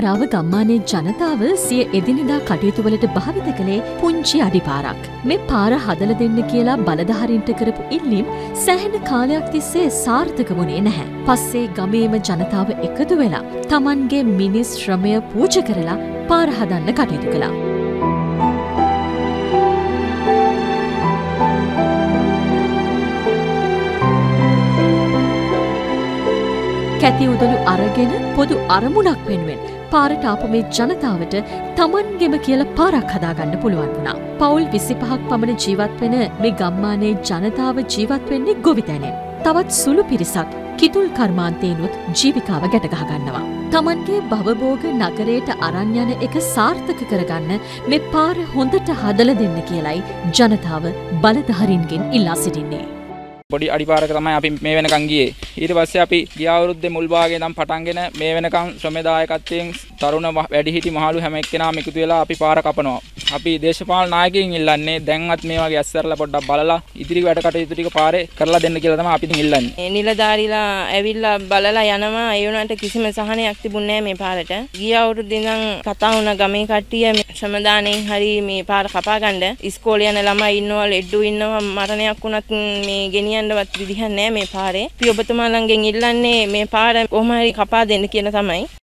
පාරාව ගම්මානයේ ජනතාව සිය එදිනෙදා කටයුතු වලට භාවිත කළේ පුංචි අඩිපාරක්. මේ පාර හදලා දෙන්න කියලා බලධාරීන්ට කරපු ඉල්ලීම් සෑහෙන කාලයක් තිස්සේ සාර්ථක වුණේ නැහැ. පස්සේ ගමේම ජනතාව එකතු වෙලා Tamanගේ මිනිස් ශ්‍රමය පූජා කරලා පාර හදන්න කටයුතු කළා. කැති උදළු අරගෙන පොදු අරමුණක් වෙනුවෙන් පාරට ආපු මේ ජනතාවට Tamanගෙම කියලා පාරක් හදාගන්න පුළුවන් වුණා. පවුල් 25ක් පමණ ජීවත් වෙන මේ ගම්මානයේ ජනතාව ජීවත් වෙන්නේ ගොවිතැනෙන්. තවත් සුළු පිරිසක් කිතුල් කර්මාන්තේනොත් ජීවිකාව ගැට ගහ ගන්නවා. Tamanගේ භවභෝග නගරයට අරන් යන එක සාර්ථක කරගන්න මේ පාර හොඳට හදලා දෙන්න කියලයි ජනතාව බලධාරීන්ගෙන් ඉල්ලා සිටින්නේ. පොඩි අඩිපාරක තමයි අපි මේ වෙනකන් ගියේ. ඊට පස්සේ අපි ගිය අවුරුද්දේ මුල් භාගයේ නම් පටන්ගෙන මේ වෙනකන් ශ්‍රමදායකත්වයෙන් තරුණ වැඩිහිටි මහලු හැම එක්කෙනාම එකතු වෙලා අපි පාර කපනවා. අපි දේශපාලන නායකයින් ඉල්ලන්නේ දැන්වත් මේ වගේ ඇස්සරලා පොඩ්ඩක් බලලා ඉදිරි වැඩ කටයුතු ටික පාරේ කරලා දෙන්න කියලා තමයි අපි ඉල්ලන්නේ. නිලධාරීලා ඇවිල්ලා බලලා යනවා. ඒ වුණාට කිසිම සහනයක් තිබුණේ නැහැ මේ පාරට. ගිය අවුරුද්දේ ඉඳන් කතා වුණා ගමේ කට්ටිය ශ්‍රමදානෙන් හරි මේ පාර කපා ගන්න. ඉස්කෝලේ යන ළමයි ඉන්නවා, ලෙඩ්ඩු ඉන්නවා, මරණයක් වුණත් මේ ගෙනියන්නවත් විදිහක් නැහැ මේ පාරේ. අපි ඔබතුමා ළඟෙන් ඉල්ලන්නේ මේ පාර කොහොම හරි කපා දෙන්න කියලා තමයි.